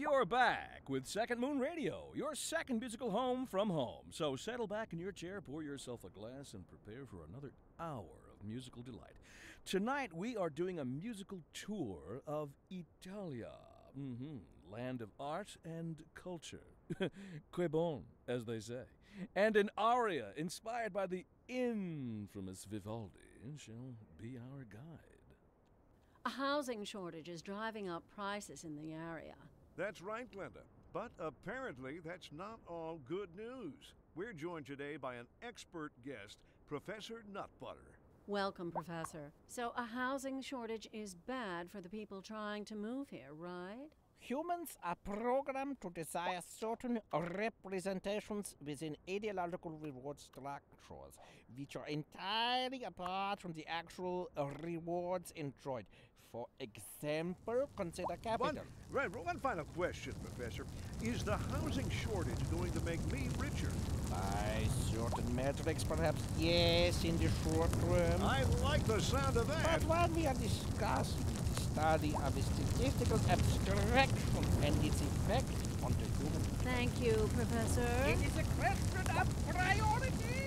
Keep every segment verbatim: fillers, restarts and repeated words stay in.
You're back with Second Moon Radio, your second musical home from home. So settle back in your chair, pour yourself a glass, and prepare for another hour of musical delight. Tonight, we are doing a musical tour of Italia. Mm-hmm. Land of art and culture. Que bon, as they say. And an aria inspired by the infamous Vivaldi shall be our guide. A housing shortage is driving up prices in the area. That's right, Glenda. But apparently that's not all good news. We're joined today by an expert guest, Professor Nutbutter. Welcome, Professor. So a housing shortage is bad for the people trying to move here, right? Humans are programmed to desire certain representations within ideological reward structures, which are entirely apart from the actual rewards enjoyed. For example, consider capital. One, right, one final question, Professor. Is the housing shortage going to make me richer? By certain metrics, perhaps, yes, in the short term. I like the sound of that. But while we are discussing the study of a statistical abstraction and its effect on the human... Thank you, Professor. It is a question of priority.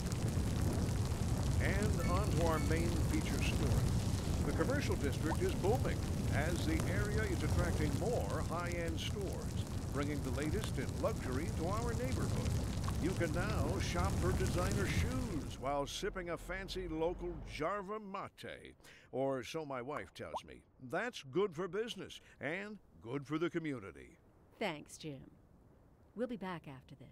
And on to our main feature story. The commercial district is booming as the area is attracting more high-end stores, bringing the latest in luxury to our neighborhood. You can now shop for designer shoes while sipping a fancy local Jarva mate, or so my wife tells me. That's good for business and good for the community. Thanks, Jim. We'll be back after this.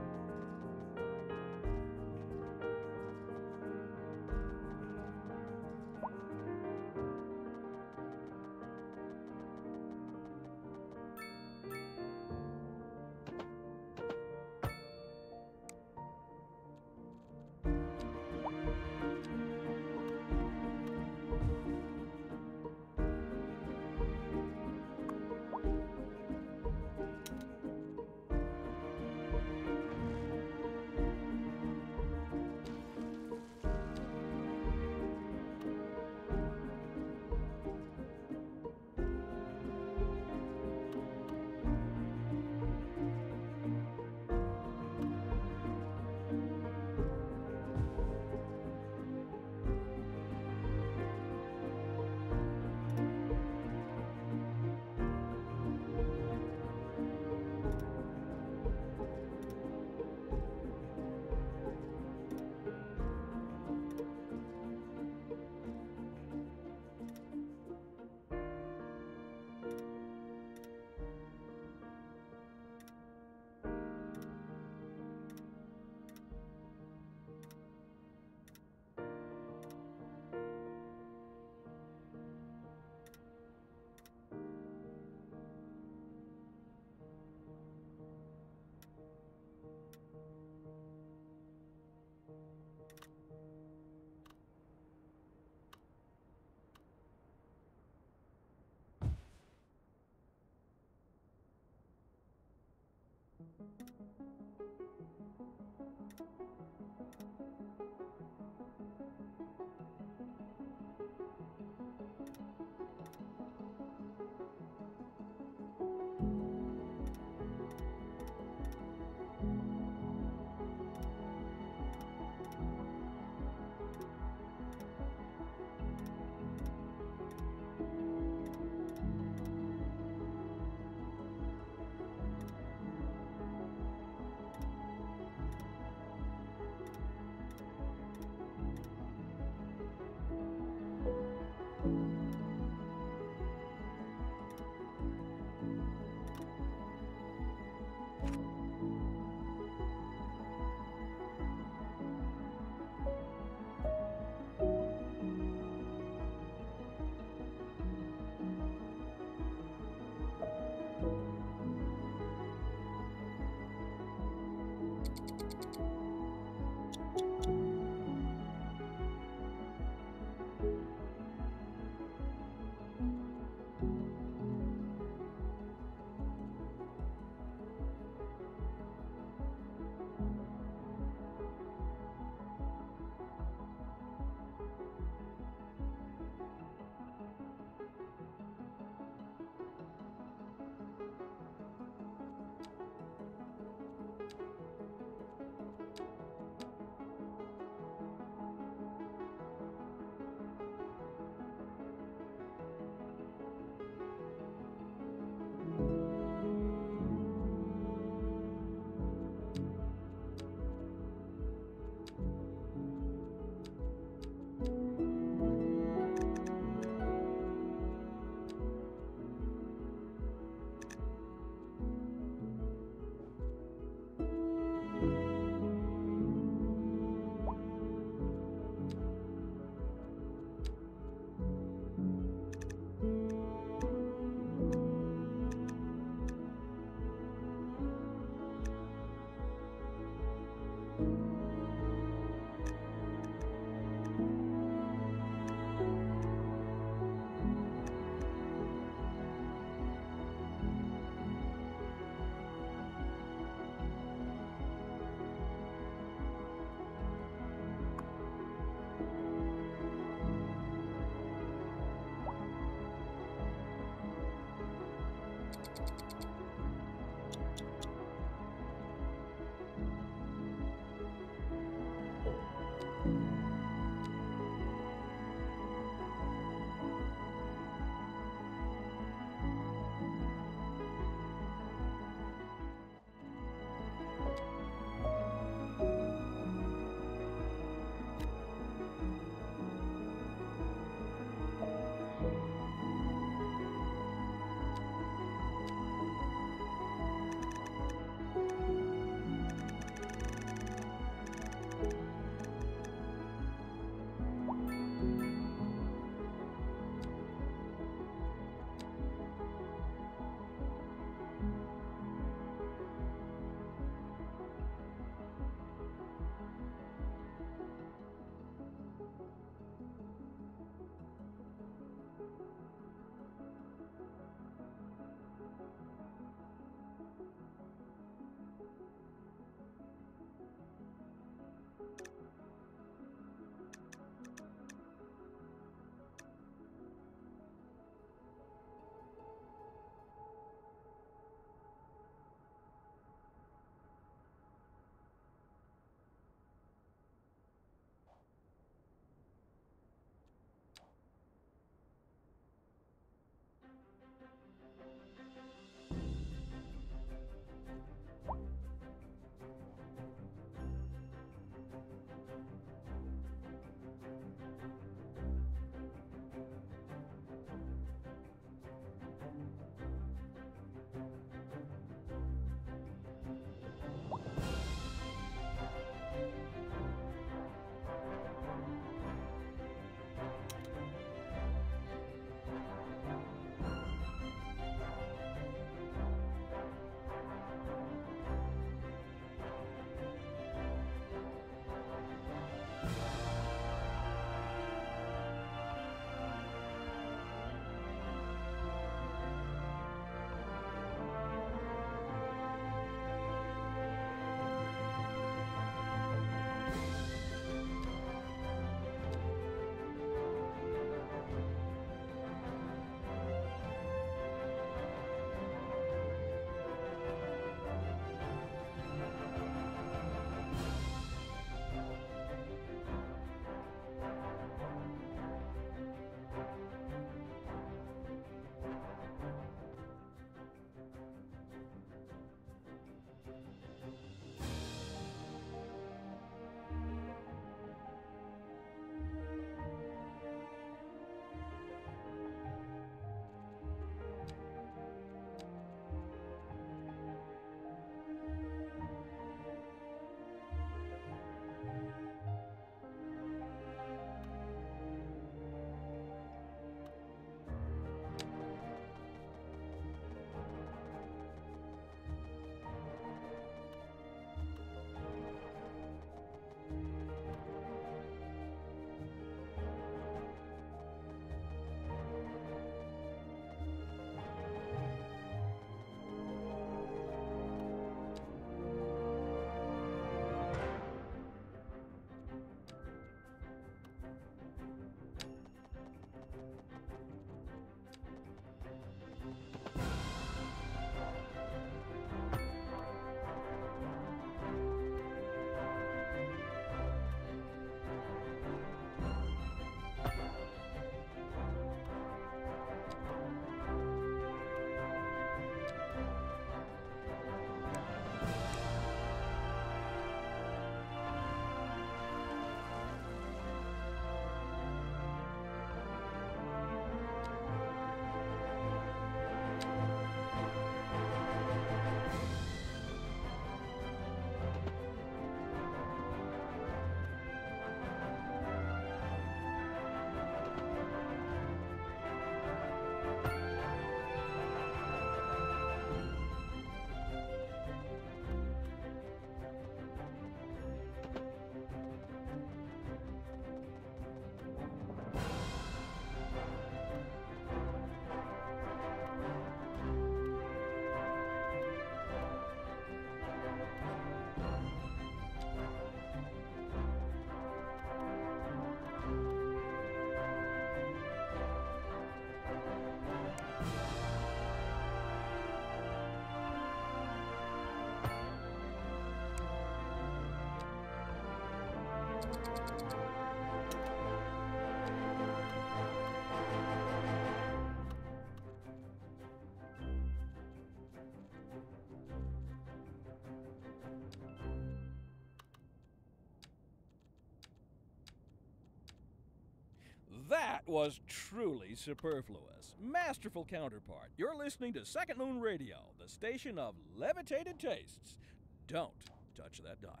That was truly superfluous. Masterful counterpart. You're listening to Second Moon Radio, the station of levitated tastes. Don't touch that dial.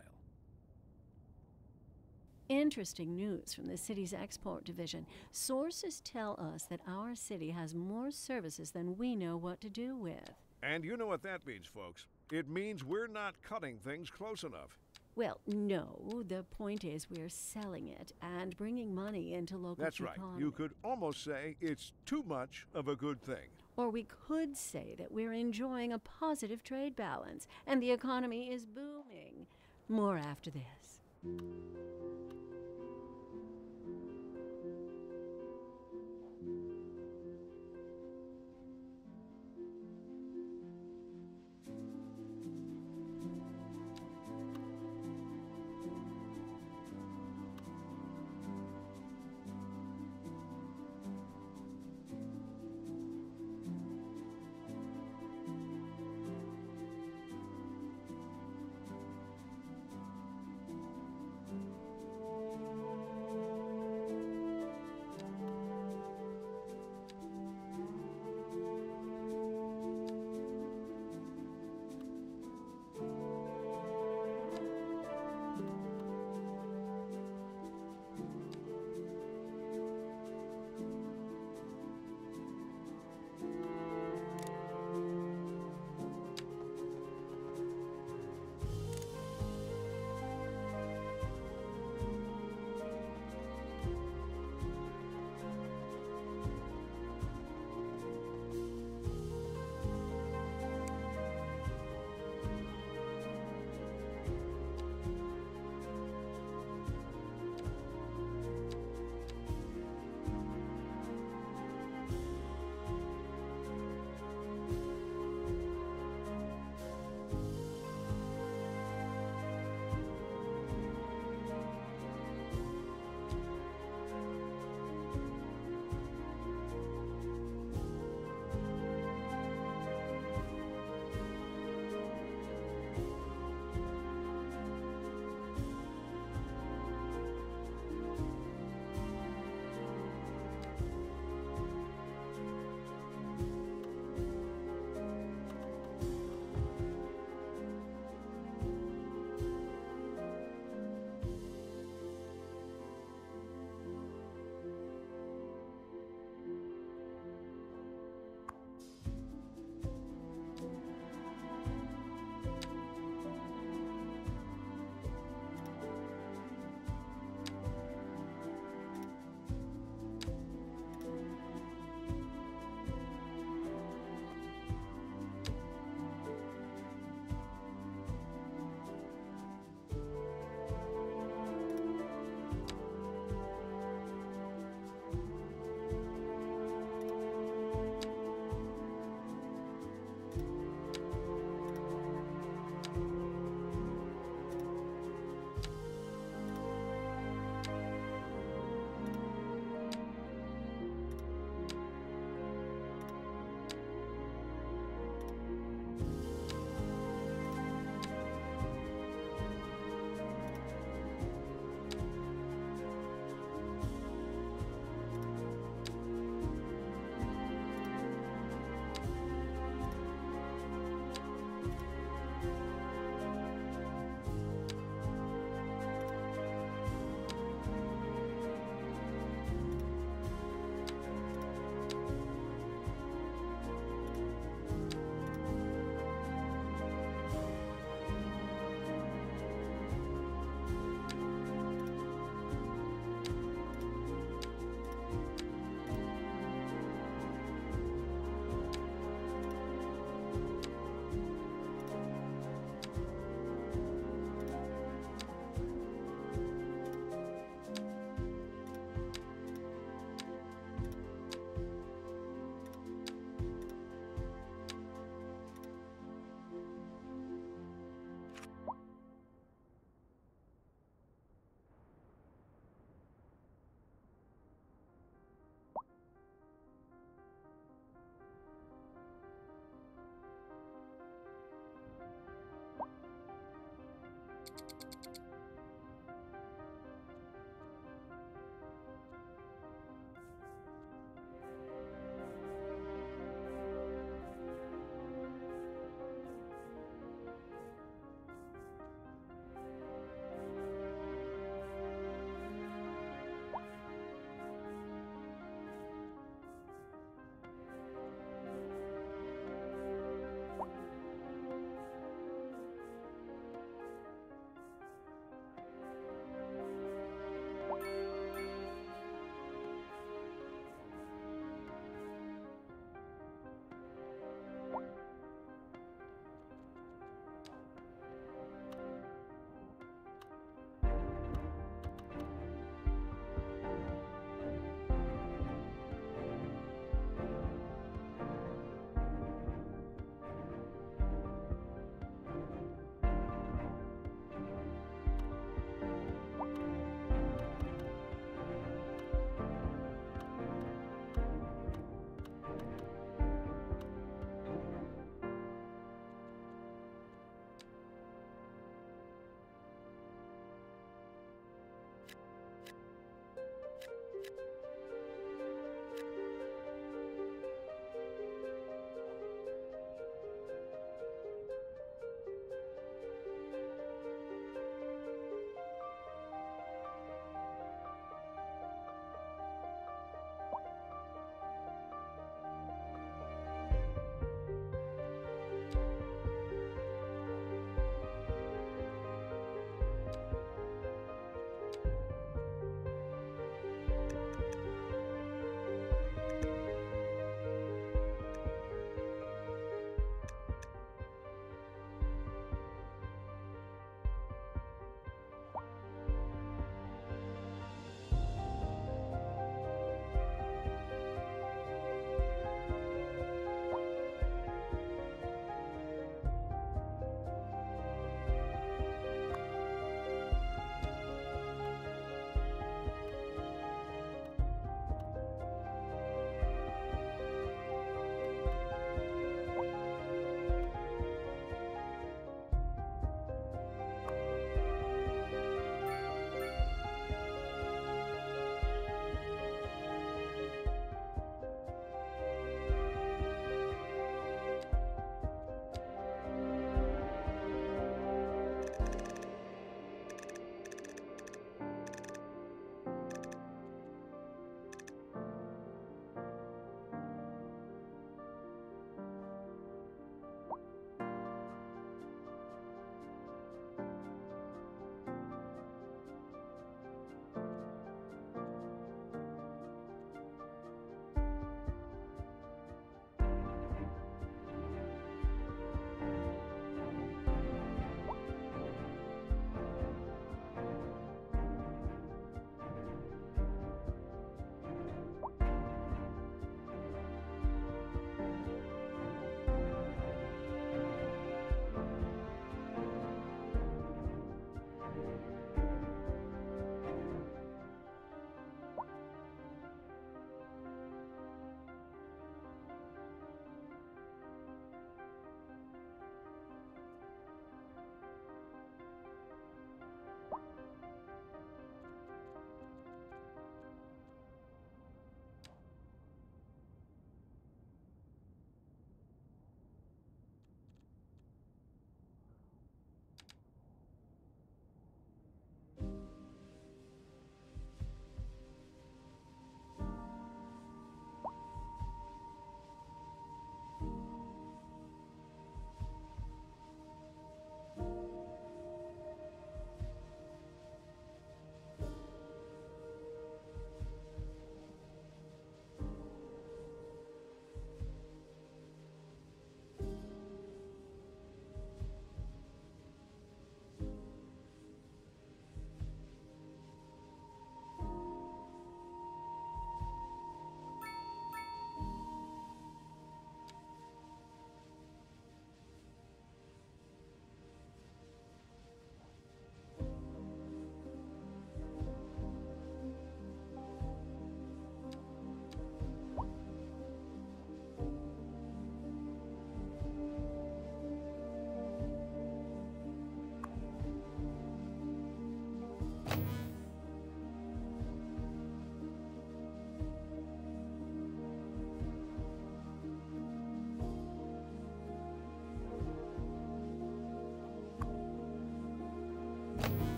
Interesting news from the city's export division. Sources tell us that our city has more services than we know what to do with. And you know what that means, folks. It means we're not cutting things close enough. Well, no. The point is we're selling it and bringing money into local That's right. economy. You could almost say it's too much of a good thing. Or we could say that we're enjoying a positive trade balance and the economy is booming. More after this.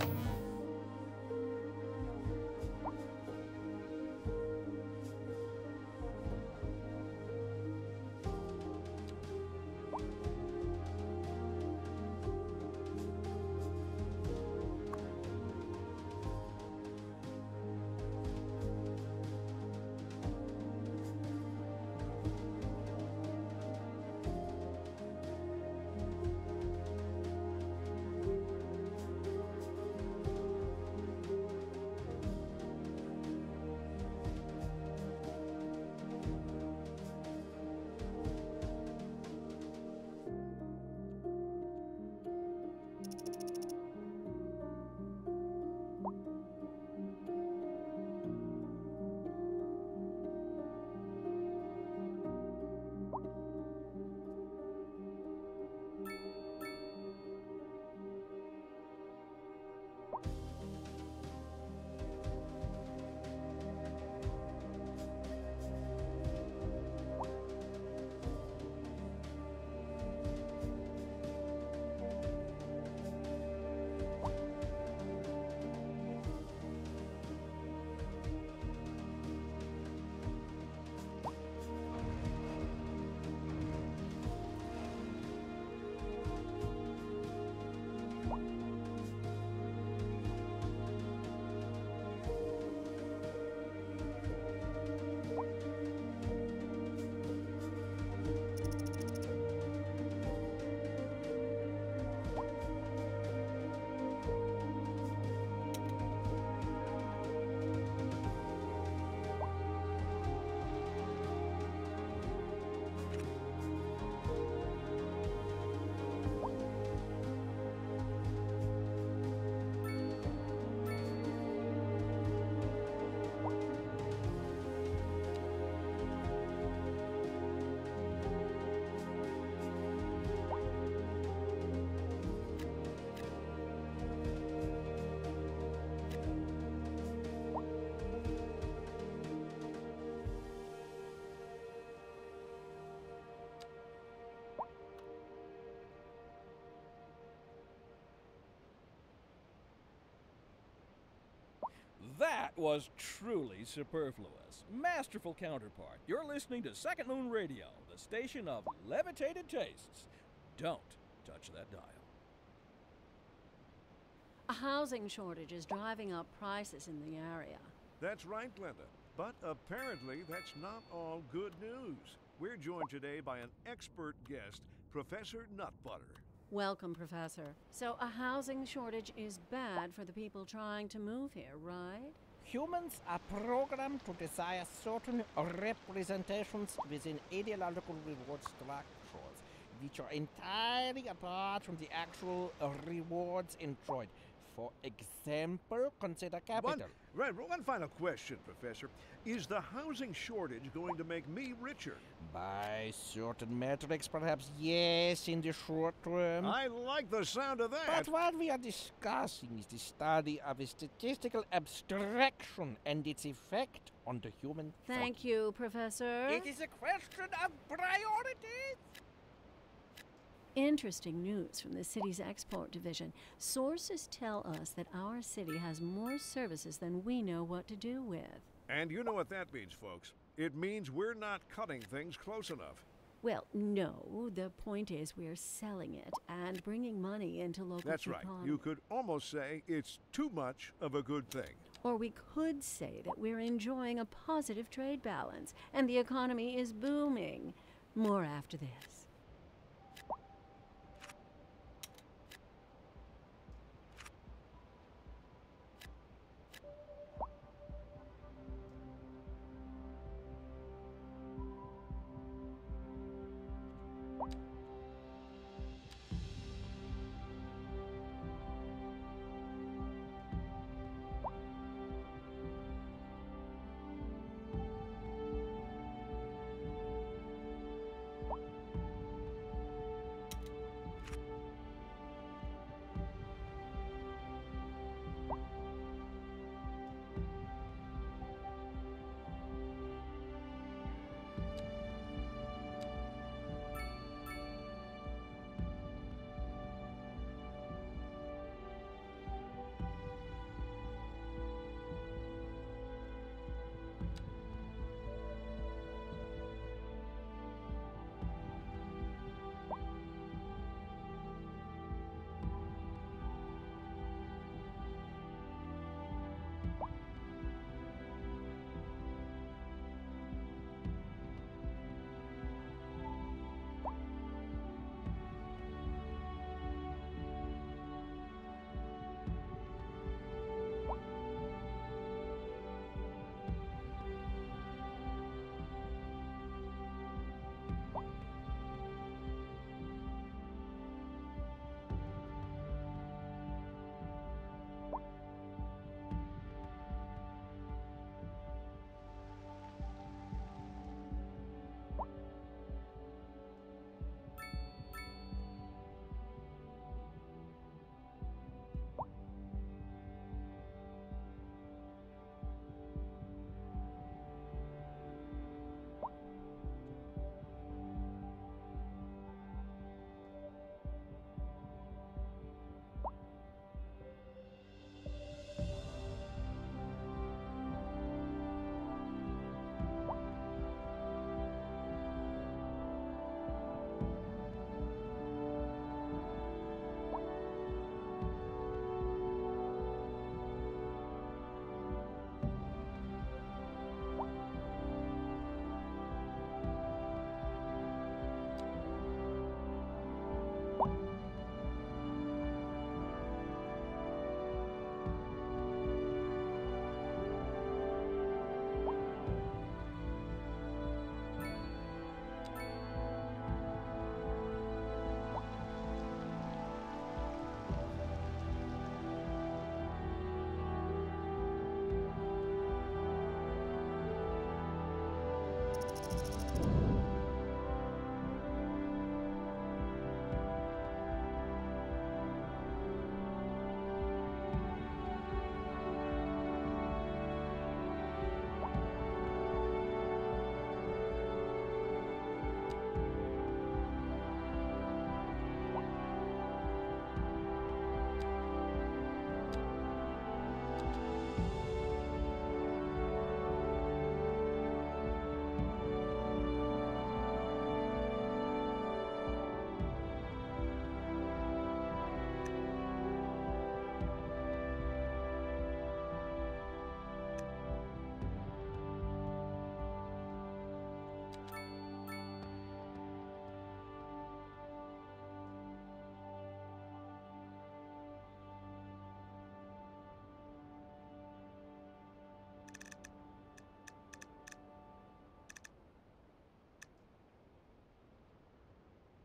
That was truly superfluous. Masterful counterpart. You're listening to Second Moon Radio, the station of levitated tastes. Don't touch that dial. A housing shortage is driving up prices in the area. That's right, Glenda. But apparently that's not all good news. We're joined today by an expert guest, Professor Nutbutter. Welcome, Professor. So a housing shortage is bad for the people trying to move here, right? Humans are programmed to desire certain representations within ideological reward structures, which are entirely apart from the actual rewards enjoyed. For example, consider capital. One, right, one final question, Professor. Is the housing shortage going to make me richer? By certain metrics, perhaps yes, in the short term. I like the sound of that. But what we are discussing is the study of a statistical abstraction and its effect on the human Thank thought. you, Professor. It is a question of priorities. Interesting news from the city's export division. Sources tell us that our city has more services than we know what to do with. And you know what that means, folks. It means we're not cutting things close enough. Well, no. The point is we're selling it and bringing money into local That's right. economy. You could almost say it's too much of a good thing. Or we could say that we're enjoying a positive trade balance and the economy is booming. More after this.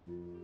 Bye.